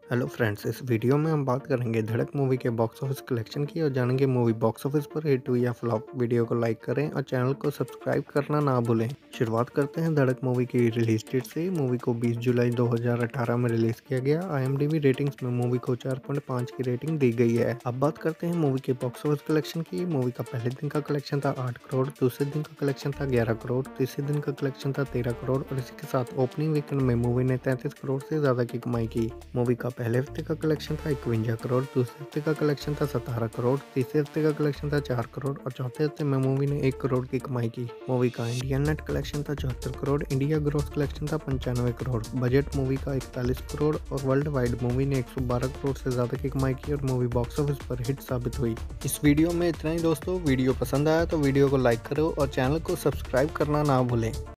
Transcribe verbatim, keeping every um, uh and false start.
Hello friends, इस video में हम बात करेंगे धड़क मूवी के बॉक्स ऑफिस कलेक्शन की और जानेंगे मूवी बॉक्स ऑफिस पर हिट हुई या फ्लॉप। वीडियो को लाइक करें और चैनल को सब्सक्राइब करना ना भूलें। शुरुआत करते हैं धड़क मूवी की रिलीज डेट से। मूवी को बीस जुलाई दो हज़ार अठारह में रिलीज किया गया। आईएमडीबी रेटिंग्स में मूवी को चार पॉइंट पाँच की रेटिंग दी गई है। अब बात करते हैं मूवी के बॉक्स ऑफिस कलेक्शन की। मूवी का पहले दिन का कलेक्शन था आठ करोड़, दूसरे दिन का कलेक्शन था ग्यारह करोड़, तीसरे दिन का कलेक्शन था तेरह करोड़ और इसी के साथ ओपनिंग वीकेंड में मूवी ने तैंतीस करोड़ से ज्यादा की कमाई की। मूवी का पहले हफ्ते का कलेक्शन था इक्यावन करोड़, दूसरे हफ्ते का कलेक्शन था सत्रह करोड़, तीसरे हफ्ते का कलेक्शन था चार करोड़ और चौथे हफ्ते में मूवी ने एक करोड़ की कमाई की। मूवी का इंडियन नेट कलेक्शन था चौहत्तर करोड़, इंडिया ग्रॉस कलेक्शन था पंचानवे करोड़, बजट मूवी का इकतालीस करोड़ और वर्ल्ड वाइड मूवी ने एक सौ बारह करोड़ से ज्यादा की कमाई की और मूवी बॉक्स ऑफिस पर हिट साबित हुई। इस वीडियो में इतना ही दोस्तों। वीडियो पसंद आया तो वीडियो को लाइक करो और चैनल को सब्सक्राइब करना ना भूलें।